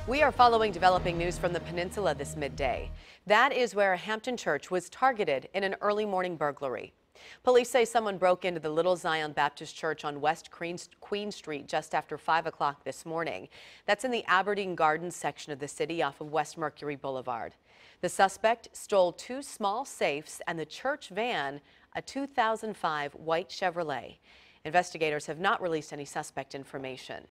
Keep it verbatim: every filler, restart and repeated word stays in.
We are following developing news from the peninsula this midday. That is where Hampton Church was targeted in an early morning burglary. Police say someone broke into the Little Zion Baptist Church on West Queen Street just after five o'clock this morning. That's in the Aberdeen Gardens section of the city off of West Mercury Boulevard. The suspect stole two small safes and the church van, a two thousand five white Chevrolet. Investigators have not released any suspect information.